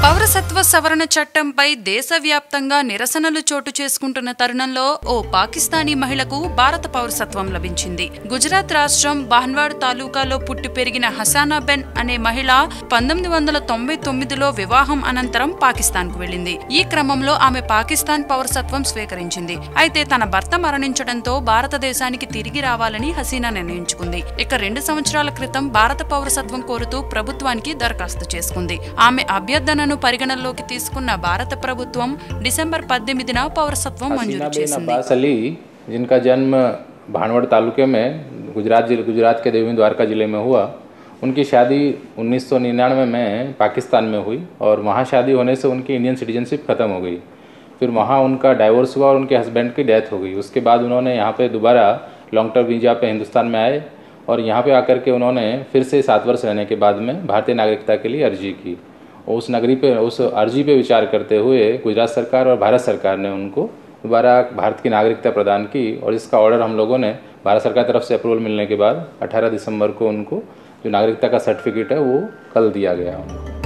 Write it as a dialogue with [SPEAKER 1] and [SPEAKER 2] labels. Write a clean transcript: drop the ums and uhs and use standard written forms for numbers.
[SPEAKER 1] పౌరసత్వ సవరణ చట్టంపై దేశవ్యాప్తంగా నిరసనలు చోటు చేసుకుంటున్న తరుణంలో ఓ పాకిస్తానీ మహిళకు భారత పౌరసత్వం లభించింది. గుజరాత్ రాష్ట్రం బాన్వాడ్ తాలూకాలో పుట్టి పెరిగిన హసానా బెన్ అనే మహిళ 1999లో వివాహం అనంతరం పాకిస్తాన్కు వెళ్లింది. ఈ క్రమంలో ఆమె పాకిస్తాన్ పౌరసత్వం స్వీకరించింది. అయితే తన భర్త మరణించడంతో భారతదేశానికి తిరిగి రావాలని హసీనా నిర్ణయించుకుంది. ఇక 2 సంవత్సరాల క్రితం భారత పౌరసత్వం కోరుతూ ప్రభుత్వానికి దరఖాస్తు చేసుకుంది. ఆమె అభ్యర్థనను పరిగణనలోకి తీసుకున్న భారత ప్రభుత్వం డిసెంబర్ 18న పౌరసత్వం మంజూరు చేసింది.
[SPEAKER 2] जिनका जन्म भानवड़ तालुके में गुजरात के देवी द्वारका जिले में हुआ, उनकी शादी 1999 में पाकिस्तान में हुई और वहाँ शादी होने से उनकी इंडियन सिटीजनशिप ख़त्म हो गई। फिर वहाँ उनका डाइवोर्स हुआ और उनके हस्बैंड की डेथ हो गई। उसके बाद उन्होंने यहाँ पे दोबारा लॉन्ग टर्म वीज़ा पे हिंदुस्तान में आए और यहाँ पे आकर के उन्होंने फिर से 7 वर्ष रहने के बाद में भारतीय नागरिकता के लिए अर्जी की। उस अर्जी पे विचार करते हुए गुजरात सरकार और भारत सरकार ने उनको दोबारा भारत की नागरिकता प्रदान की और इसका ऑर्डर हम लोगों ने भारत सरकार तरफ से अप्रूवल मिलने के बाद 18 दिसंबर को उनको जो नागरिकता का सर्टिफिकेट है वो कल दिया गया।